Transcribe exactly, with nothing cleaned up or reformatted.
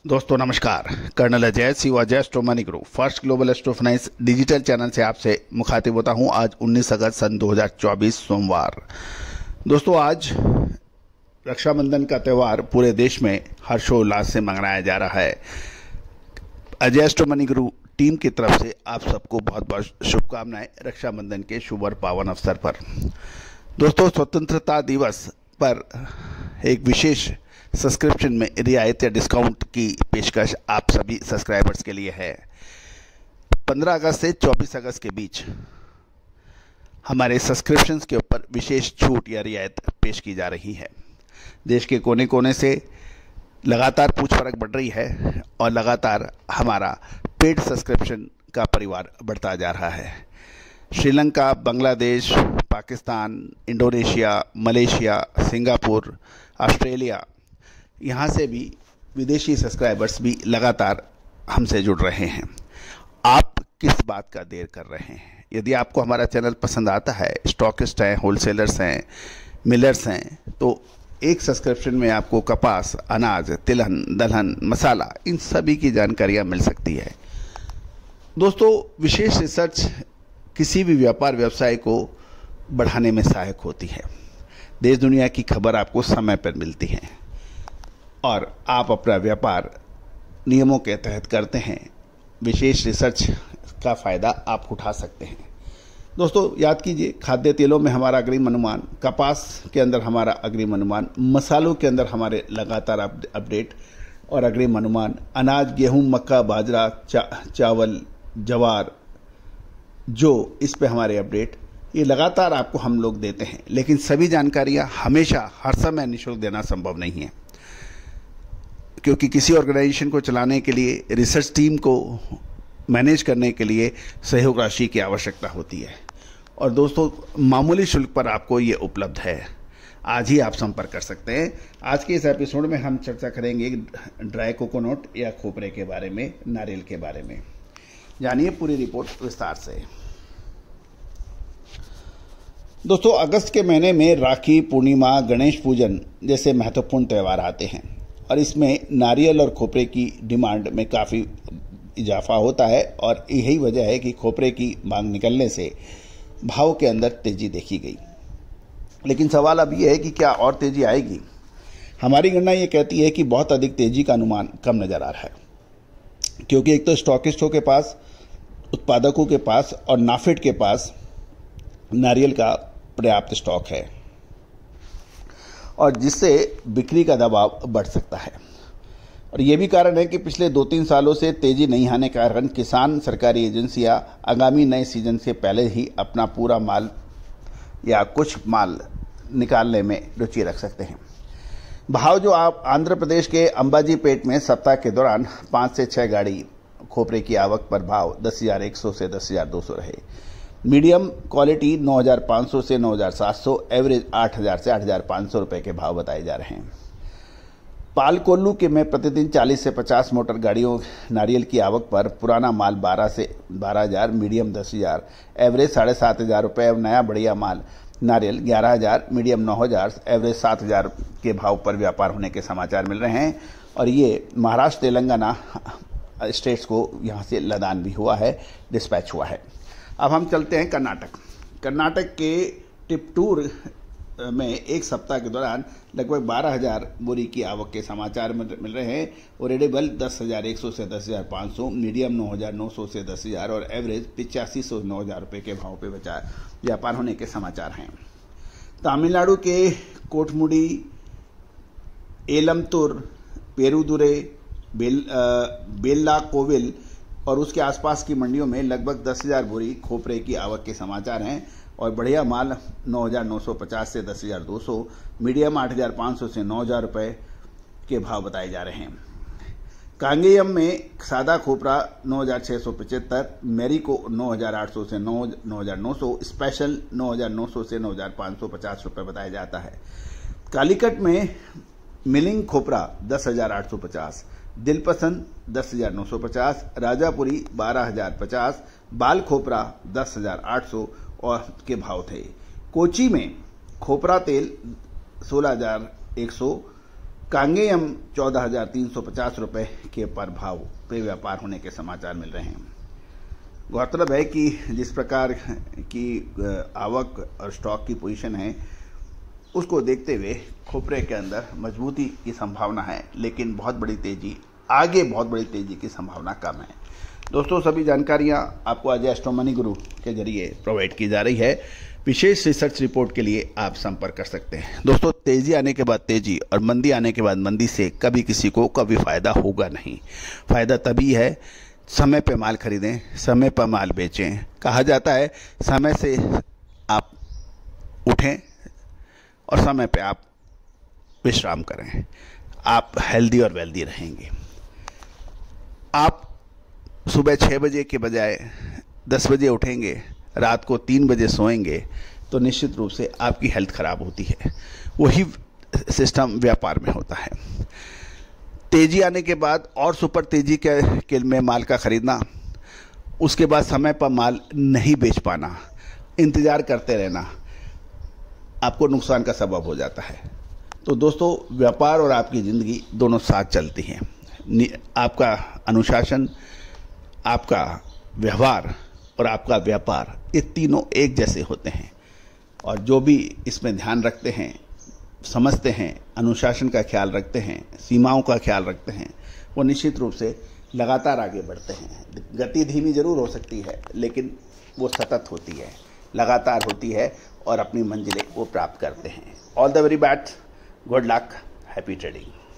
दोस्तों नमस्कार। Colonel Ajay Shiv Ajay astro money guru first global astro finance digital channel से आपसे मुखातिब होता हूं। आज उन्नीस अगस्त सन दो हज़ार चौबीस सोमवार। दोस्तों आज रक्षाबंधन का त्यौहार पूरे देश में हर्षोल्लास से मनाया जा रहा है। Ajay astro money guru team की तरफ से आप सबको बहुत बहुत शुभकामनाएं रक्षाबंधन के शुभ और पावन अवसर पर। दोस्तों स्वतंत्रता दिवस पर एक विशेष सब्सक्रिप्शन में रियायत या डिस्काउंट की पेशकश आप सभी सब्सक्राइबर्स के लिए है। पंद्रह अगस्त से चौबीस अगस्त के बीच हमारे सब्सक्रिप्शंस के ऊपर विशेष छूट या रियायत पेश की जा रही है। देश के कोने कोने से लगातार पूछ परख बढ़ रही है और लगातार हमारा पेड सब्सक्रिप्शन का परिवार बढ़ता जा रहा है। Sri Lanka, Bangladesh, Pakistan, Indonesia, Malaysia, Singapore, Australia, यहाँ से भी विदेशी सब्सक्राइबर्स भी लगातार हमसे जुड़ रहे हैं। आप किस बात का देर कर रहे हैं? यदि आपको हमारा चैनल पसंद आता है, स्टॉकिस्ट हैं, होलसेलर्स हैं, मिलर्स हैं, तो एक सब्सक्रिप्शन में आपको कपास, अनाज, तिलहन, दलहन, मसाला, इन सभी की जानकारियाँ मिल सकती है। दोस्तों विशेष रिसर्च किसी भी व्यापार व्यवसाय को बढ़ाने में सहायक होती है। देश दुनिया की खबर आपको समय पर मिलती है और आप अपना व्यापार नियमों के तहत करते हैं। विशेष रिसर्च का फ़ायदा आप उठा सकते हैं। दोस्तों याद कीजिए, खाद्य तेलों में हमारा अग्रिम अनुमान, कपास के अंदर हमारा अग्रिम अनुमान, मसालों के अंदर हमारे लगातार अपडेट और अग्रिम अनुमान, अनाज, गेहूं, मक्का, बाजरा, चा, चावल, जवार, जो इस पे हमारे अपडेट, ये लगातार आपको हम लोग देते हैं। लेकिन सभी जानकारियां हमेशा हर समय निःशुल्क देना संभव नहीं है, क्योंकि किसी ऑर्गेनाइजेशन को चलाने के लिए, रिसर्च टीम को मैनेज करने के लिए सहयोग राशि की आवश्यकता होती है। और दोस्तों मामूली शुल्क पर आपको ये उपलब्ध है। आज ही आप संपर्क कर सकते हैं। आज के इस एपिसोड में हम चर्चा करेंगे ड्राई कोकोनट या खोपरे के बारे में, नारियल के बारे में। जानिए पूरी रिपोर्ट विस्तार से। दोस्तों अगस्त के महीने में राखी, पूर्णिमा, गणेश पूजन जैसे महत्वपूर्ण त्यौहार आते हैं और इसमें नारियल और खोपरे की डिमांड में काफ़ी इजाफा होता है और यही वजह है कि खोपरे की मांग निकलने से भाव के अंदर तेजी देखी गई। लेकिन सवाल अब यह है कि क्या और तेजी आएगी? हमारी गणना ये कहती है कि बहुत अधिक तेजी का अनुमान कम नजर आ रहा है, क्योंकि एक तो स्टॉकिस्टों के पास, उत्पादकों के पास और नाफेड के पास नारियल का पर्याप्त स्टॉक है और जिससे बिक्री का दबाव बढ़ सकता है। और ये भी कारण है कि पिछले दो तीन सालों से तेजी नहीं आने के कारण किसान, सरकारी एजेंसियां आगामी नए सीजन से पहले ही अपना पूरा माल या कुछ माल निकालने में रुचि रख सकते हैं। भाव जो आप आंध्र प्रदेश के अंबाजी पेट में सप्ताह के दौरान पाँच से छः गाड़ी खोपरे की आवक पर भाव दस हज़ार एक सौ से दस हज़ार दो सौ रहे। मीडियम क्वालिटी नौ हज़ार पाँच सौ से नौ हज़ार सात सौ, एवरेज आठ हज़ार से आठ हज़ार पाँच सौ रुपए के भाव बताए जा रहे हैं। पाल कोल्लू के में प्रतिदिन चालीस से पचास मोटर गाड़ियों नारियल की आवक पर पुराना माल बारह से बारह हज़ार, मीडियम दस हज़ार, एवरेज साढ़े सात हज़ार रुपये और नया बढ़िया माल नारियल ग्यारह हज़ार, मीडियम नौ हज़ार, एवरेज सात हज़ार के भाव पर व्यापार होने के समाचार मिल रहे हैं। और ये महाराष्ट्र, तेलंगाना स्टेट्स को यहाँ से लदान भी हुआ है, डिस्पैच हुआ है। अब हम चलते हैं कर्नाटक। कर्नाटक के टिपटूर में एक सप्ताह के दौरान लगभग बारह हज़ार बोरी की आवक के समाचार मिल रहे हैं और एडेबल दस हज़ार एक सौ से दस हज़ार पाँच सौ, मीडियम नौ हज़ार नौ सौ से दस हज़ार और एवरेज पिचासी सौ नौ हज़ार रुपये के भाव पे बचा व्यापार होने के समाचार हैं। तमिलनाडु के कोटमुडी, एलमतुर, पेरुदुरे, बेल बेल्ला कोविल और उसके आसपास की मंडियों में लगभग दस हज़ार बोरी खोपरे की आवक के समाचार हैं और बढ़िया माल नौ हज़ार नौ सौ पचास से दस हज़ार दो सौ, मीडियम आठ हज़ार पाँच सौ से नौ हज़ार रुपये के भाव बताए जा रहे हैं। कांगेयम में सादा खोपरा नौ हज़ार छः सौ पचहत्तर, मेरिको नौ हज़ार आठ सौ से नौ हज़ार नौ सौ, स्पेशल नौ हज़ार नौ सौ से नौ हज़ार पाँच सौ पचास रुपये बताया जाता है। कालीकट में मिलिंग खोपरा दस हज़ार आठ सौ पचास, दिलपसंद दस हज़ार नौ सौ पचास, राजापुरी बारह हज़ार पचास, बाल खोपरा दस हज़ार आठ सौ और के भाव थे। कोची में खोपरा तेल सोलह हज़ार एक सौ, कांगेयम चौदह हजार तीन सौ पचास रुपये के प्रभाव पे व्यापार होने के समाचार मिल रहे हैं। गौरतलब है कि जिस प्रकार की आवक और स्टॉक की पोजीशन है उसको देखते हुए खोपरे के अंदर मजबूती की संभावना है, लेकिन बहुत बड़ी तेजी आगे बहुत बड़ी तेजी की संभावना कम है। दोस्तों, सभी जानकारियां आपको आज एस्ट्रो मनी गुरु के जरिए प्रोवाइड की जा रही है। विशेष रिसर्च रिपोर्ट के लिए आप संपर्क कर सकते हैं। दोस्तों, तेजी आने के बाद तेजी और मंदी आने के बाद मंदी से कभी किसी को कभी फायदा होगा नहीं। फायदा तभी है समय पे माल खरीदें, समय पर माल बेचें। कहा जाता है समय से आप उठें और समय पे आप विश्राम करें, आप हेल्दी और वेल्दी रहेंगे। आप सुबह छः बजे के बजाय दस बजे उठेंगे, रात को तीन बजे सोएंगे तो निश्चित रूप से आपकी हेल्थ खराब होती है। वही सिस्टम व्यापार में होता है। तेजी आने के बाद और सुपर तेजी के, के में माल का खरीदना, उसके बाद समय पर माल नहीं बेच पाना, इंतज़ार करते रहना आपको नुकसान का सबब हो जाता है। तो दोस्तों, व्यापार और आपकी ज़िंदगी दोनों साथ चलती हैं। आपका अनुशासन, आपका व्यवहार और आपका व्यापार, ये तीनों एक जैसे होते हैं। और जो भी इसमें ध्यान रखते हैं, समझते हैं, अनुशासन का ख्याल रखते हैं, सीमाओं का ख्याल रखते हैं, वो निश्चित रूप से लगातार आगे बढ़ते हैं। गति धीमी जरूर हो सकती है, लेकिन वो सतत होती है, लगातार होती है और अपनी मंजिलें वो प्राप्त करते हैं। All the very best, good luck, happy trading.